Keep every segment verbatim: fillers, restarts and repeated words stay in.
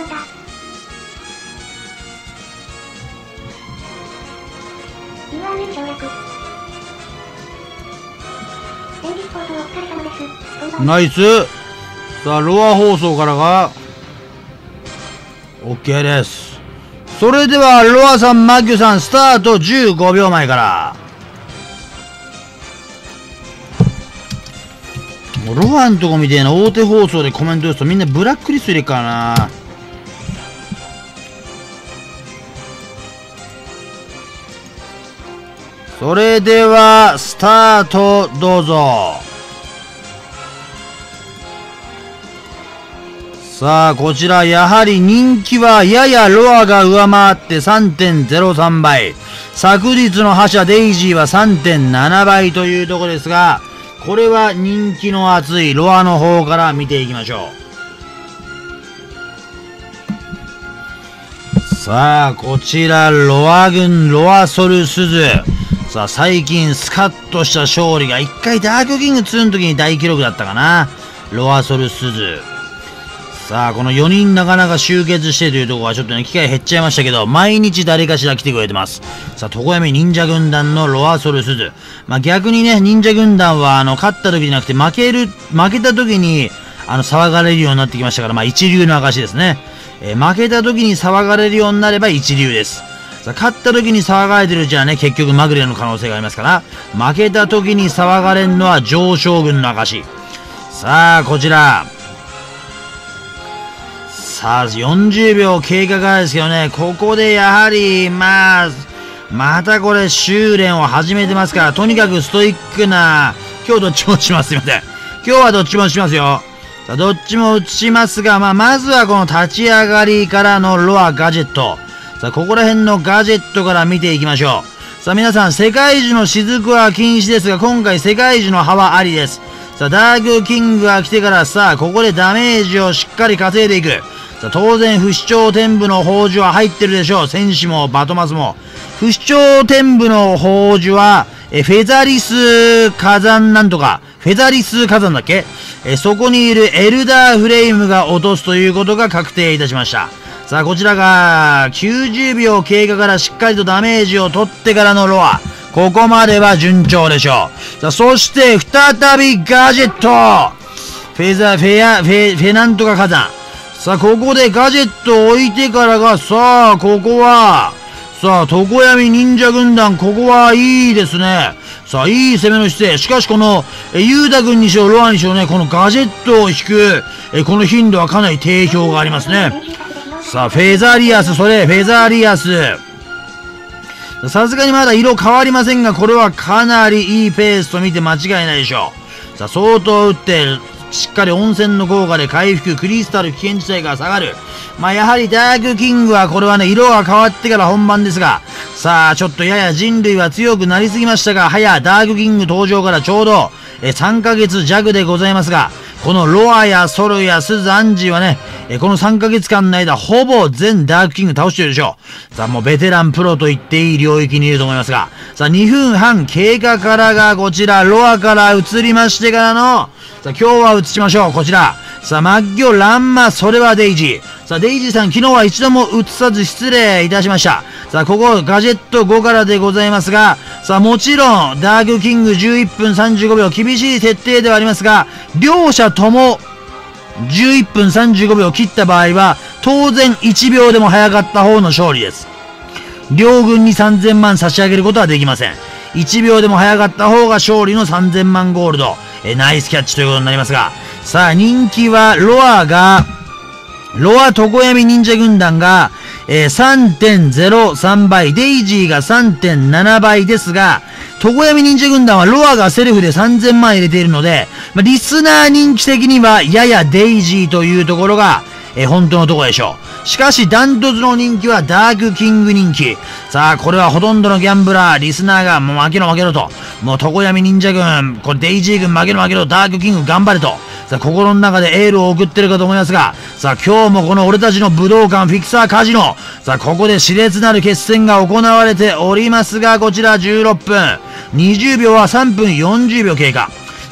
んだ。ユーアールエル 省略。先日放送お疲れ様です。こんばんは。 ナイス。さあ、ロア放送からが OK です。それではロアさん、マギュさん、スタートじゅうごびょうまえから。もうロアんとこみてえな大手放送でコメント打つとみんなブラックリスト入れっからな。それではスタートどうぞ。さあ、こちらやはり人気はややロアが上回って さんてんゼロさん 倍、昨日の覇者デイジーは さんてんなな 倍というところですが、これは人気の熱いロアの方から見ていきましょう。さあ、こちらロア軍ロアソルスズ。さあ、最近スカッとした勝利がいっかいダークキングツーの時に大記録だったかな。ロアソルスズ。さあ、このよにんなかなか集結してというところはちょっとね、機会減っちゃいましたけど、毎日誰かしら来てくれてます。さあ、常闇忍者軍団のロアソルスズ。まあ、逆にね、忍者軍団は、あの、勝った時じゃなくて、負ける、負けた時に、あの、騒がれるようになってきましたから、まあ、一流の証ですね。えー、負けた時に騒がれるようになれば一流です。さあ、勝った時に騒がれてるうちはね、結局まぐれの可能性がありますから、負けた時に騒がれるのは上将軍の証。さあ、こちら。さあ、よんじゅうびょう経過からですけどね、ここでやはり、まあ、またこれ修練を始めてますから、とにかくストイックな、今日どっちもします。すいません。今日はどっちもしますよ。さあ、どっちも打ちますが、まあ、まずはこの立ち上がりからのロアガジェット。さあ、ここら辺のガジェットから見ていきましょう。さあ、皆さん、世界樹の雫は禁止ですが、今回世界樹の葉はありです。さあ、ダークキングが来てから、さあ、ここでダメージをしっかり稼いでいく。さあ、当然、不死鳥天部の宝珠は入ってるでしょう。戦士もバトマスも。不死鳥天部の宝珠は、え、フェザリス火山なんとか、フェザリス火山だっけ？え、そこにいるエルダーフレイムが落とすということが確定いたしました。さあ、こちらが、きゅうじゅうびょう経過からしっかりとダメージを取ってからのロア。ここまでは順調でしょう。さあ、そして、再びガジェットフェザ、フェア、フェ、フェなんとか火山。さあ、ここでガジェットを置いてからが、さあ、ここは、さあ、常闇忍者軍団、ここはいいですね。さあ、いい攻めの姿勢。しかし、この、え、ユータ軍にしろ、ロアにしろね、このガジェットを引く、え、この頻度はかなり定評がありますね。さあ、フェザリアス、それ、フェザリアス。さすがにまだ色変わりませんが、これはかなりいいペースと見て間違いないでしょう。さあ、相当打って、しっかり温泉の効果で回復、クリスタル危険地帯が下がる。まあ、やはりダークキングはこれはね、色が変わってから本番ですが、さあ、ちょっとやや人類は強くなりすぎましたが、はやダークキング登場からちょうど、え、さんかげつ弱でございますが、このロアやソルやスズ、アンジーはね、え、このさんかげつかんの間、ほぼ全ダークキング倒してるでしょう。さあ、もうベテランプロと言っていい領域にいると思いますが、さあ、にふんはん経過からがこちら、ロアから移りましてからの、さあ、今日は移しましょう。こちら。さあ、マッギョ、ランマ、それはデイジー。さあ、デイジーさん、昨日は一度も移さず失礼いたしました。さあ、ここ、ガジェットごからでございますが、さあ、もちろん、ダークキングじゅういっぷんさんじゅうごびょう、厳しい設定ではありますが、両者とも、じゅういっぷんさんじゅうごびょう切った場合は、当然いちびょうでも早かった方の勝利です。両軍にさんぜんまん差し上げることはできません。いちびょうでも早かった方が勝利のさんぜんまんゴールド。え、ナイスキャッチということになりますが、さあ、人気は、ロアが、ロア常闇忍者軍団が、えー、さんてんゼロさん 倍、デイジーが さんてんなな 倍ですが、常闇忍者軍団はロアがセルフでさんぜんまん入れているので、まあ、リスナー人気的にはややデイジーというところが、えー、本当のところでしょう。しかし、ダントツの人気はダークキング人気。さあ、これはほとんどのギャンブラー、リスナーがもう負けろ負けろと。もう常闇忍者軍、これデイジー軍負けろ負けろ、ダークキング頑張れと。さあ、心の中でエールを送ってるかと思いますが、さあ、今日もこの俺たちの武道館フィクサーカジノ。さあ、ここで熾烈なる決戦が行われておりますが、こちらじゅうろっぷん。にじゅうびょうはさんぷんよんじゅうびょう経過。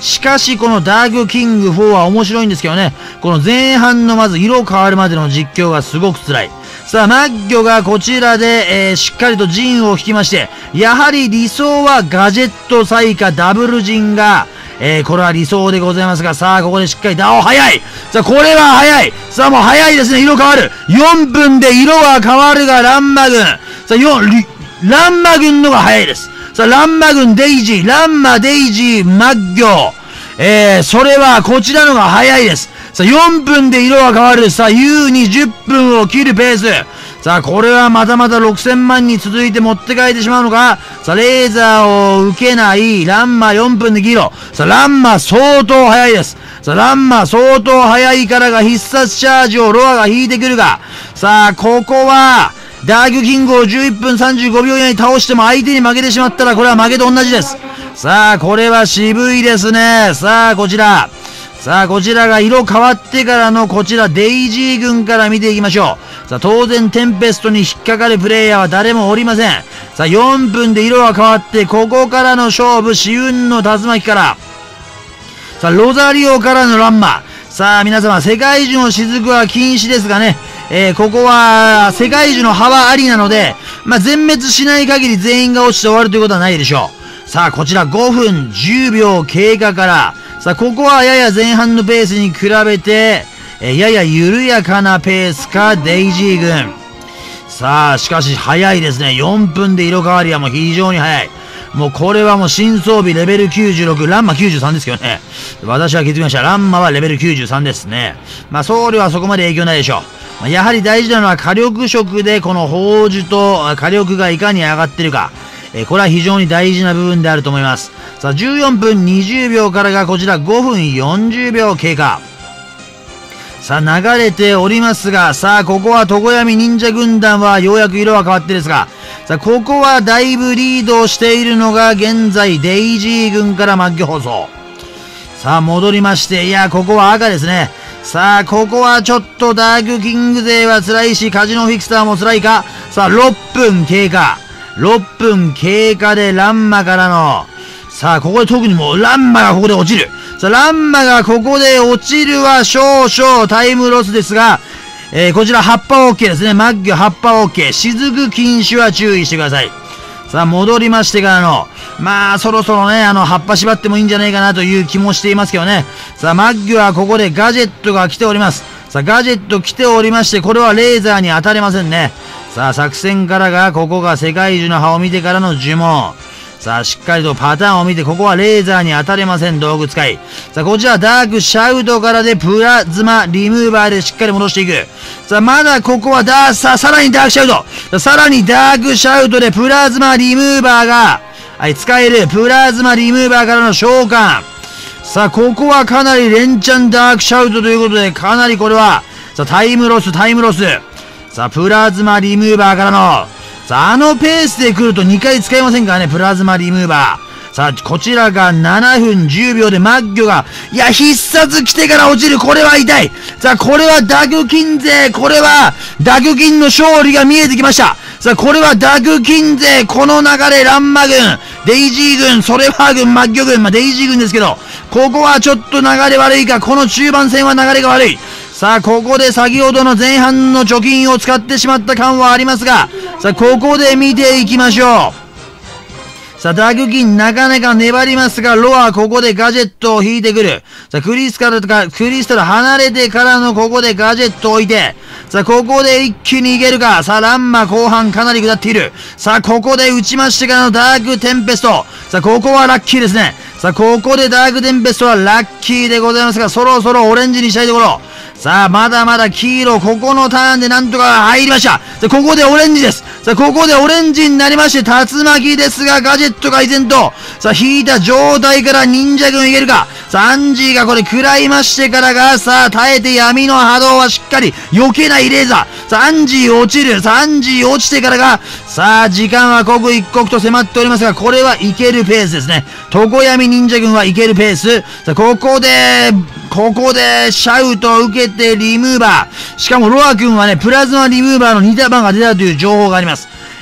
しかし、このダークキングフォーは面白いんですけどね、この前半のまず色変わるまでの実況がすごく辛い。さあ、マッギョがこちらで、えー、しっかりと陣を引きまして、やはり理想はガジェットサイカダブル陣が、えー、これは理想でございますが、さあ、ここでしっかり、だお、早いさあ、これは早いさあ、もう早いですね、色変わる !よん 分で色は変わるが、ランマ軍さあ、よん、ランマ軍のが早いです。さあ、ランマ軍、デイジー、ランマ、デイジー、マッギョえー、それはこちらのが早いです。さあ、よんぷんで色が変わる。さあ、優にじゅっぷんを切るペース。さあ、これはまたまたろくせんまんに続いて持って帰ってしまうのか。さあ、レーザーを受けないランマよんぷんでキロ。さあ、ランマ相当早いです。さあ、ランマ相当早いからが必殺チャージをロアが引いてくるが。さあ、ここは、ダークキングをじゅういっぷんさんじゅうごびょう以内に倒しても相手に負けてしまったらこれは負けと同じです。さあ、これは渋いですね。さあ、こちら。さあ、こちらが色変わってからのこちら、デイジー軍から見ていきましょう。さあ、当然、テンペストに引っかかるプレイヤーは誰もおりません。さあ、よんぷんで色が変わって、ここからの勝負、紫雲の竜巻から。さあ、ロザリオからのランマ。さあ、皆様、世界樹の雫は禁止ですがね。えー、ここは、世界樹の葉はありなので、まあ、全滅しない限り全員が落ちて終わるということはないでしょう。さあ、こちらごふんじゅうびょう経過から、さあ、ここはやや前半のペースに比べて、えー、やや緩やかなペースか、デイジー軍。さあ、しかし早いですね。よんぷんで色変わりはもう非常に早い。もうこれはもう新装備レベルきゅうじゅうろく、ランマきゅうじゅうさんですけどね。私は気づきました。ランマはレベルきゅうじゅうさんですね。まあ、僧侶はそこまで影響ないでしょう。まあ、やはり大事なのは火力色でこの宝珠と火力がいかに上がってるか。えー、これは非常に大事な部分であると思います。さあ、じゅうよんぷんにじゅうびょうからがこちらごふんよんじゅうびょう経過。さあ、流れておりますが、さあ、ここは常闇忍者軍団はようやく色は変わってですが、さあ、ここはだいぶリードしているのが現在デイジー軍から末期放送。さあ、戻りまして、いや、ここは赤ですね。さあ、ここはちょっとダークキング勢は辛いし、カジノフィクサーも辛いか。さあ、ろっぷん経過。ろっぷん経過でランマからの、さあ、ここで特にもうランマがここで落ちる。さあ、ランマがここで落ちるは少々タイムロスですが、えー、こちら葉っぱ OK ですね。マッギョ葉っぱ OK。雫禁止は注意してください。さあ、戻りましてからの、まあ、そろそろね、あの、葉っぱ縛ってもいいんじゃないかなという気もしていますけどね。さあ、マッギョはここでガジェットが来ております。さあ、ガジェット来ておりまして、これはレーザーに当たれませんね。さあ、作戦からが、ここが世界樹の葉を見てからの呪文。さあ、しっかりとパターンを見て、ここはレーザーに当たれません。道具使い。さあ、こちらダークシャウトからでプラズマリムーバーでしっかり戻していく。さあ、まだここはダー、さあ、さらにダークシャウト。さらにダークシャウトでプラズマリムーバーが、はい、使える。プラズマリムーバーからの召喚。さあ、ここはかなり連チャンダークシャウトということで、かなりこれは、さあ、タイムロス、タイムロス。さあ、プラズマリムーバーからの、さあ、あのペースで来るとにかい使えませんからね、プラズマリムーバー。さあ、こちらがななふんじゅうびょうでマッギョが、いや、必殺来てから落ちる。これは痛い。さあ、これはダグキン勢。これは、ダグキンの勝利が見えてきました。さあ、これはダグキン勢。この流れ、ランマ軍、デイジー軍、ソレファー軍、マッギョ軍、まあ、デイジー軍ですけど、ここはちょっと流れ悪いか。この中盤戦は流れが悪い。さあ、ここで先ほどの前半の貯金を使ってしまった感はありますが、さあ、ここで見ていきましょう。さあ、ダグキンなかなか粘りますが、ロアここでガジェットを引いてくる。さあ、クリスタルとか、クリスタル離れてからのここでガジェットを置いて、さあ、ここで一気にいけるか。さあ、ランマ後半かなり下っている。さあ、ここで打ちましてからのダークテンペスト。さあ、ここはラッキーですね。さあ、ここでダークテンペストはラッキーでございますが、そろそろオレンジにしたいところ。さあ、まだまだ黄色、ここのターンでなんとか入りました。さあ、ここでオレンジです。さあ、ここでオレンジになりまして、竜巻ですが、ガジェットが依然と、さあ、引いた状態から忍者軍いけるか。さあ、アンジーがこれ食らいましてからが、さあ、耐えて闇の波動はしっかり避けないレーザー。さあ、アンジー落ちる。さあ、アンジー落ちてからが、さあ、時間は刻一刻と迫っておりますが、これはいけるペースですね。常闇忍者軍はいけるペース。さあ、ここで、ここでシャウトを受けてリムーバー。しかもロア君はね、プラズマリムーバーの似た版が出たという情報があります。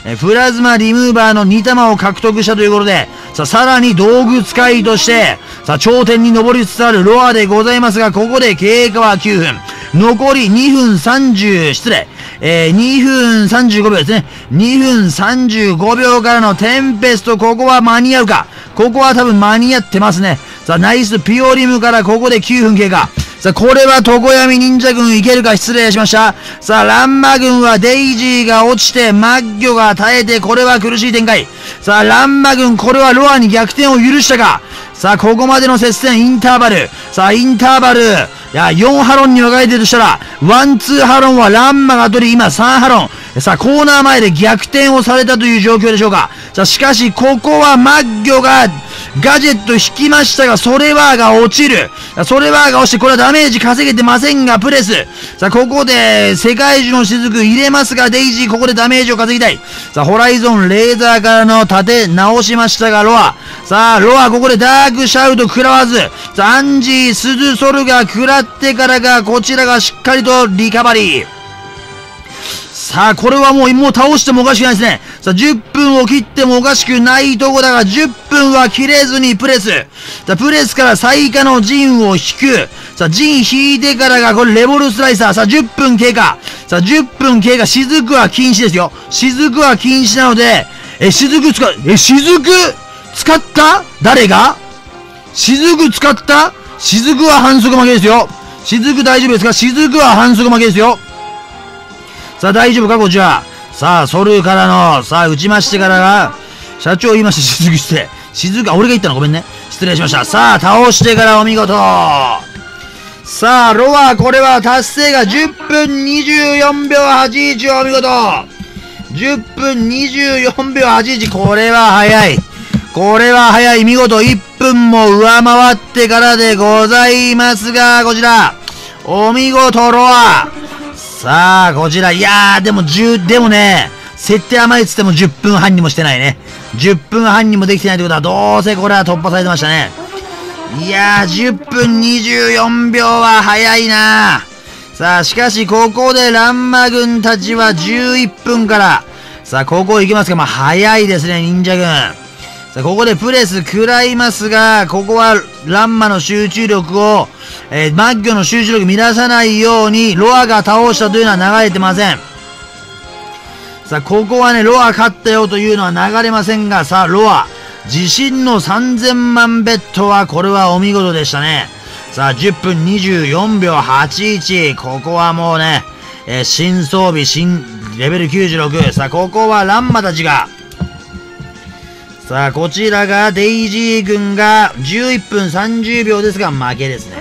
えプラズマリムーバーのに玉を獲得したということで、さあ、さらに道具使いとして、さあ、頂点に登りつつあるロアでございますが、ここで経過はきゅうふん。残りにふんさんじゅう、失礼。えー、にふんさんじゅうごびょうですね。にふんさんじゅうごびょうからのテンペスト、ここは間に合うか。ここは多分間に合ってますね。さあ、ナイスピオリムからここできゅうふん経過。さあ、これは常闇忍者軍いけるか、失礼しました。さあ、ランマ軍はデイジーが落ちて、マッギョが耐えて、これは苦しい展開。さあ、ランマ軍、これはロアに逆転を許したか。さあ、ここまでの接戦、インターバル。さあ、インターバル。いや、よんハロンに分かれてるとしたら、ワン、ツーハロンはランマが取り、今さんハロン。さあ、コーナー前で逆転をされたという状況でしょうか。さあ、しかし、ここはマッギョが、ガジェット引きましたが、ソレワーが落ちる。ソレワーが落ちて、これはダメージ稼げてませんが、プレス。さあ、ここで、世界中の雫入れますが、デイジー、ここでダメージを稼ぎたい。さあ、ホライゾン、レーザーからの盾、直しましたが、ロア。さあ、ロア、ここでダークシャウト食らわず。さあ、アンジー、スズソルが食らってからが、こちらがしっかりとリカバリー。さあ、これはもう、もう倒してもおかしくないですね。さあ、じゅっぷんを切ってもおかしくないとこだが、じゅっぷんは切れずにプレス。さあ、プレスから最下のジンを引く。さあ、ジン引いてからが、これレボルスライサー。さあ、じゅっぷん経過。さあ、じゅっぷん経過。雫は禁止ですよ。雫は禁止なので、え、雫使う、え、雫使った誰が雫使った雫は反則負けですよ。雫大丈夫ですか？雫は反則負けですよ。さあ、大丈夫かこちら。さあ、ソルからの、さあ、打ちましてからが、社長言いました、雫失礼。雫、あ、俺が言ったのごめんね。失礼しました。さあ、倒してからお見事。さあ、ロア、これは達成がじゅっぷんにじゅうよんびょうはちじゅういちお見事。じゅっぷんにじゅうよんびょうはちじゅういち、これは早い。これは早い。見事いっぷんも上回ってからでございますが、こちら。お見事、ロア。さあ、こちら。いやー、でもじゅう、でもね、設定甘いっつってもじゅっぷんはんにもしてないね。じゅっぷんはんにもできてないってことは、どうせこれは突破されてましたね。いやー、じゅっぷんにじゅうよんびょうは早いな。さあ、しかし、ここでランマ軍たちはじゅういっぷんから。さあ、ここ行きますか。まあ、早いですね、忍者軍。さあ、ここでプレス食らいますが、ここはランマの集中力を、えー、マッギョの集中力乱さないように、ロアが倒したというのは流れてません。さあ、ここはね、ロア勝ったよというのは流れませんが、さあ、ロア、自身のさんぜんまんベッドは、これはお見事でしたね。さあ、じゅっぷんにじゅうよんびょうはちじゅういち、ここはもうね、えー、新装備、新、レベルきゅうじゅうろく。さあ、ここはランマたちが、さあ、こちらがデイジー軍がじゅういっぷんさんじゅうびょうですが負けですね。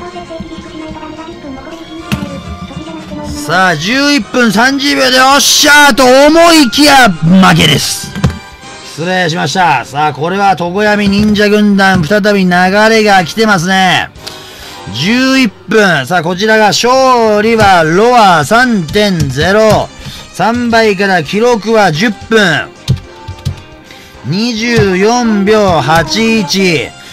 さあ、じゅういっぷんさんじゅうびょうでおっしゃーと思いきや負けです。失礼しました。さあ、これは常闇忍者軍団再び流れが来てますね。じゅういっぷん。さあ、こちらが勝利はロア さんてんゼロ。さんばいから記録はじゅっぷん。にじゅうよんびょうはちじゅういち。